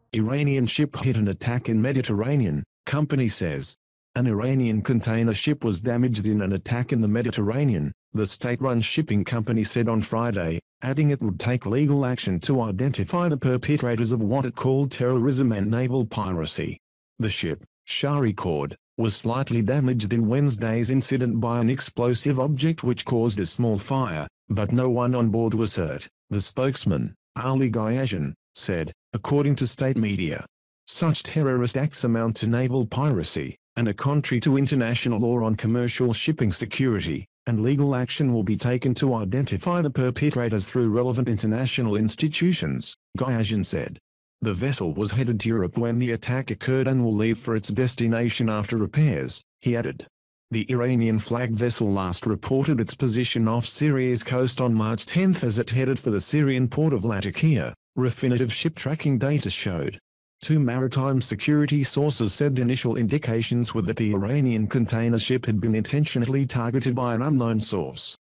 Iranian ship hit an attack in Mediterranean, company says. An Iranian container ship was damaged in an attack in the Mediterranean, the state-run shipping company said on Friday, adding it would take legal action to identify the perpetrators of what it called terrorism and naval piracy. The ship, Shar E Kord, was slightly damaged in Wednesday's incident by an explosive object which caused a small fire, but no one on board was hurt, the spokesman, Ali Ghayajan, said, according to state media. Such terrorist acts amount to naval piracy, and are contrary to international law on commercial shipping security, and legal action will be taken to identify the perpetrators through relevant international institutions, Ghayajan said. The vessel was headed to Europe when the attack occurred and will leave for its destination after repairs, he added. The Iranian flag vessel last reported its position off Syria's coast on March 10 as it headed for the Syrian port of Latakia, Refinitiv ship tracking data showed. Two maritime security sources said initial indications were that the Iranian container ship had been intentionally targeted by an unknown source.